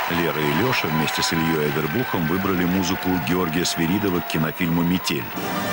Лера и Леша вместе с Ильей Авербухом выбрали музыку Георгия Свиридова к кинофильму «Метель».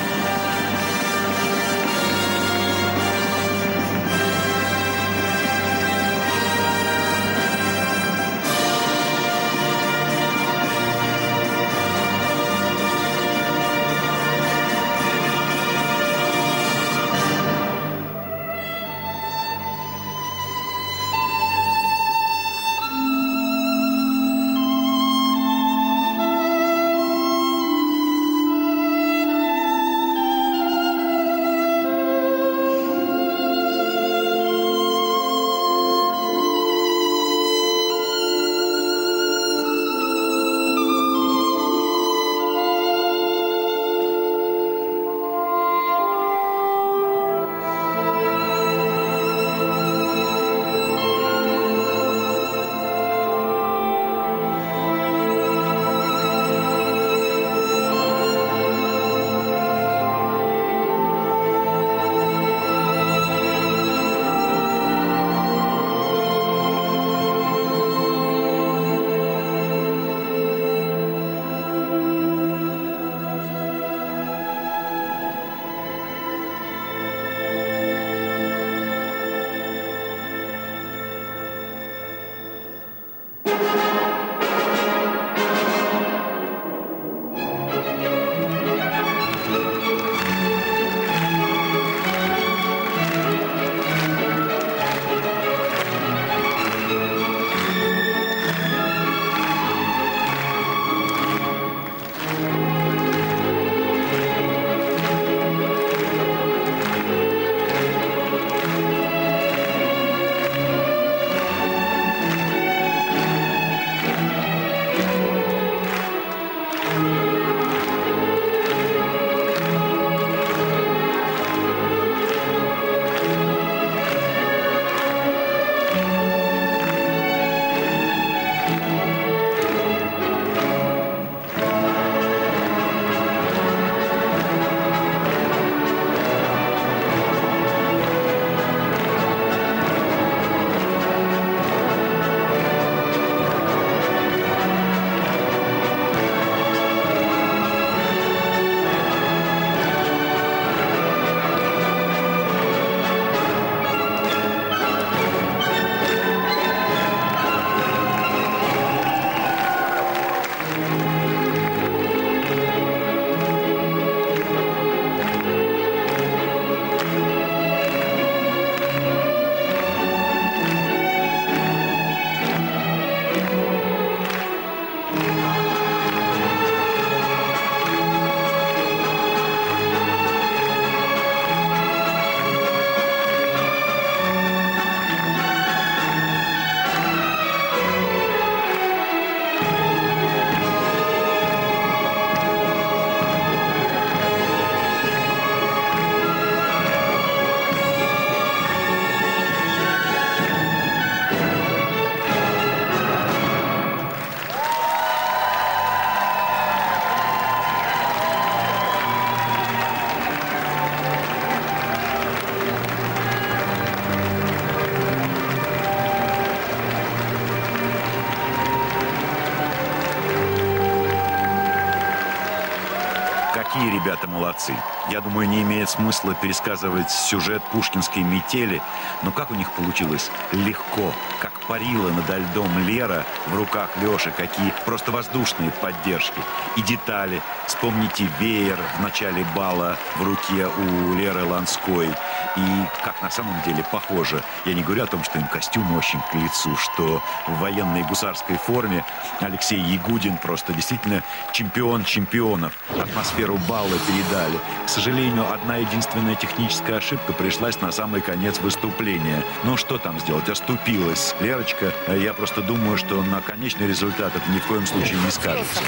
Какие ребята молодцы. Я думаю, не имеет смысла пересказывать сюжет пушкинской «Метели», но как у них получилось легко, как парила надо льдом Лера в руках Леши, какие просто воздушные поддержки и детали. Вспомните веер в начале бала в руке у Леры Ланской. И как на самом деле похоже. Я не говорю о том, что им костюмы очень к лицу, что в военной гусарской форме Алексей Ягудин просто действительно чемпион чемпионов. Атмосферу бала передали. К сожалению, одна единственная техническая ошибка пришлась на самый конец выступления. Но что там сделать? Оступилась Лерочка. Я просто думаю, что на конечный результат это ни в коем случае не скажется.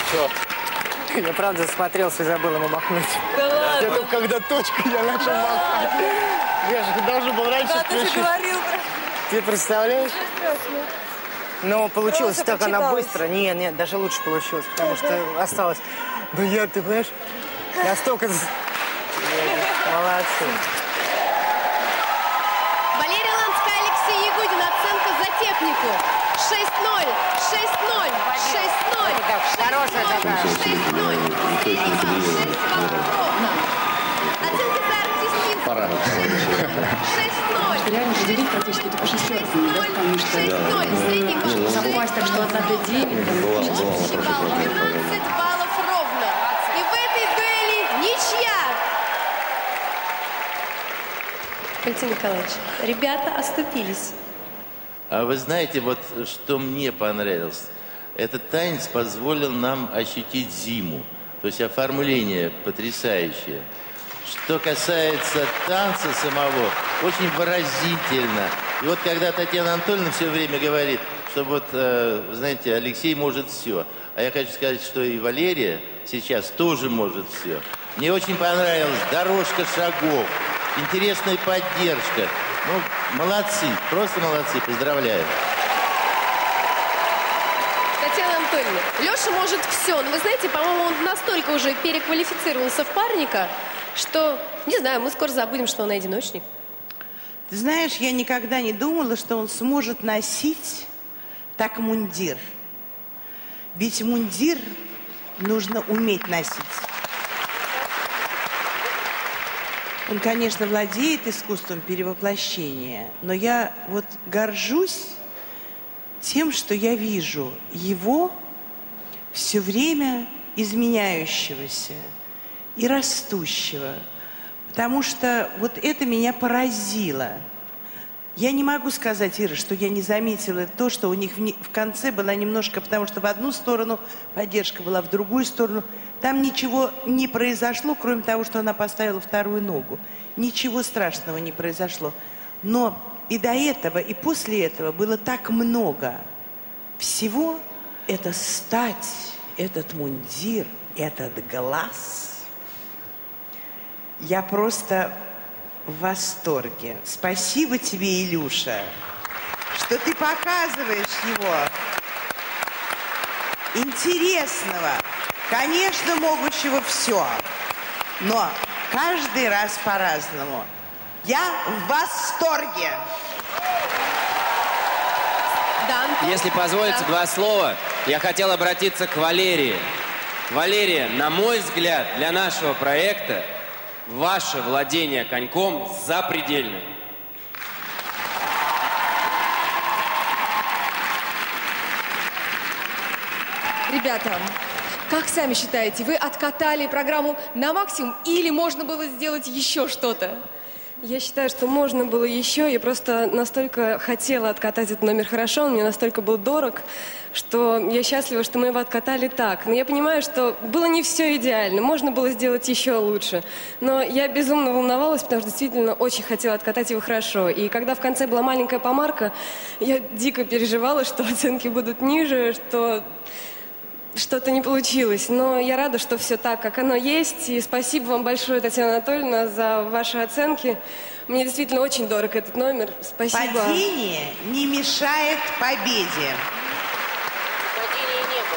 Я правда смотрелся и забыл ему махнуть. Да ладно? Я только когда точку я начал махать. Я же должен был раньше включить. Да, ты же говорил. Ты представляешь? Но получилось так, она быстро. Нет, даже лучше получилось, потому что осталось. Ну я, ты понимаешь, настолько... Молодцы. Валерия Ланская, Алексей Ягудин. Оценка за технику 6-0, 6-0, 6-0, Хорошая такая. 6-0, средний балл, 6 баллов ровно. Оценка за артистизм 6-0. Реально поделить практически только шестерками, да, потому что 6-0, средний балл. запасть, так что 1-9. Общий балл 12 баллов ровно. И в этой дуэли ничья. Валентин Николаевич, ребята оступились. А вы знаете, вот что мне понравилось? Этот танец позволил нам ощутить зиму. То есть оформление потрясающее. Что касается танца самого, очень выразительно. И вот когда Татьяна Анатольевна все время говорит, что вот, знаете, Алексей может все. А я хочу сказать, что и Валерия сейчас тоже может все. Мне очень понравилась дорожка шагов, интересная поддержка. Ну, молодцы, просто молодцы, поздравляю. Татьяна Анатольевна, Леша может все, но вы знаете, по-моему, он настолько уже переквалифицировался в парника, что, не знаю, мы скоро забудем, что он одиночник. Ты знаешь, я никогда не думала, что он сможет носить так мундир. Ведь мундир нужно уметь носить. Он, конечно, владеет искусством перевоплощения, но я вот горжусь тем, что я вижу его все время изменяющегося и растущего. Потому что вот это меня поразило. Я не могу сказать, Ира, что я не заметила то, что у них в конце была немножко, потому что в одну сторону поддержка была, в другую сторону. Там ничего не произошло, кроме того, что она поставила вторую ногу. Ничего страшного не произошло. Но и до этого, и после этого было так много всего. Это стать, этот мундир, этот глаз. Я просто в восторге. Спасибо тебе, Илюша, что ты показываешь его интересного, конечно, могущего все, но каждый раз по-разному. Я в восторге. Да. Если позволите, два слова, я хотел обратиться к Валерии. Валерия, на мой взгляд, для нашего проекта ваше владение коньком запредельно. Ребята, как сами считаете, вы откатали программу на максимум или можно было сделать еще что-то? Я считаю, что можно было еще. Я просто настолько хотела откатать этот номер хорошо, он мне настолько был дорог, что я счастлива, что мы его откатали так. Но я понимаю, что было не все идеально, можно было сделать еще лучше. Но я безумно волновалась, потому что действительно очень хотела откатать его хорошо. И когда в конце была маленькая помарка, я дико переживала, что оценки будут ниже, что что-то не получилось. Но я рада, что все так, как оно есть. И спасибо вам большое, Татьяна Анатольевна, за ваши оценки. Мне действительно очень дорог этот номер. Спасибо. Падение не мешает победе. Падения не было.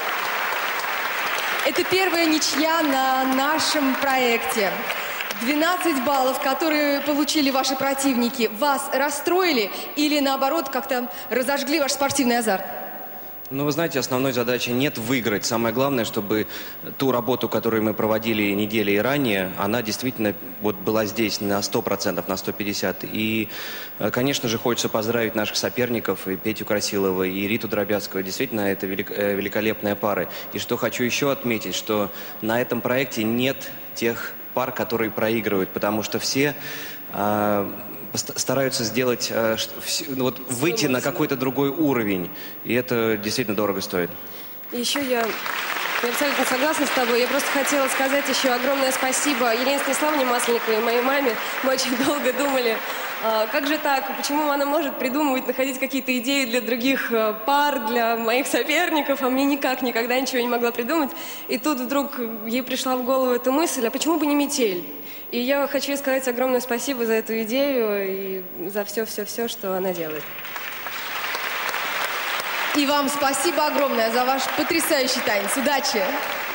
Это первая ничья на нашем проекте. 12 баллов, которые получили ваши противники, вас расстроили или, наоборот, как-то разожгли ваш спортивный азарт? Ну, вы знаете, основной задачи нет выиграть. Самое главное, чтобы ту работу, которую мы проводили недели и ранее, она действительно вот была здесь на 100%, на 150%. И, конечно же, хочется поздравить наших соперников, и Петю Красилова, и Риту Дробязскую. Действительно, это великолепные пары. И что хочу еще отметить, что на этом проекте нет тех пар, которые проигрывают, потому что все стараются сделать, вот, выйти на какой-то другой уровень. И это действительно дорого стоит. Еще я абсолютно согласна с тобой. Я просто хотела сказать еще огромное спасибо Елене Станиславовне Масленниковой, моей маме. Мы очень долго думали, как же так, почему она может придумывать, находить какие-то идеи для других пар, для моих соперников, а мне никак никогда ничего не могла придумать. И тут вдруг ей пришла в голову эта мысль, а почему бы не метель? И я хочу ей сказать огромное спасибо за эту идею и за все-все-все, что она делает. И вам спасибо огромное за ваш потрясающий танец. Удачи!